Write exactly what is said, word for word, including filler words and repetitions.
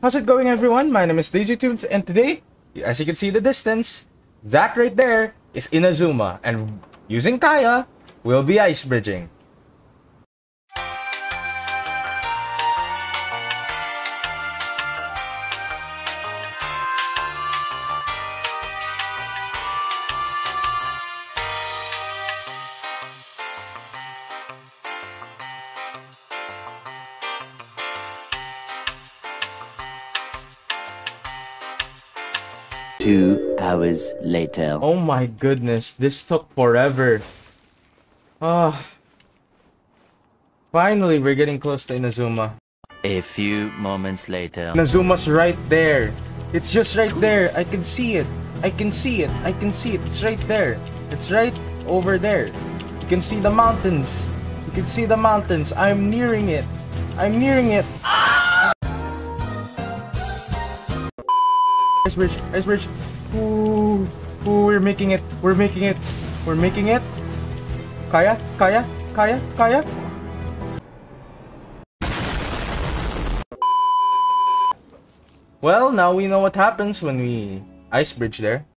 How's it going, everyone? My name is LazerToonz, and today, as you can see in the distance, that right there is Inazuma, and using Kaeya, we'll be ice bridging. Two hours later. Oh my goodness, this took forever. Ah, finally, we're getting close to Inazuma. A few moments later. Inazuma's right there. It's just right there. I can see it. I can see it. I can see it. It's right there. It's right over there. You can see the mountains. You can see the mountains. I'm nearing it. I'm nearing it. Ice bridge, ice bridge. Ooh, ooh, we're making it. We're making it. We're making it. Kaeya, Kaeya, Kaeya, Kaeya. Well, now we know what happens when we ice bridge there.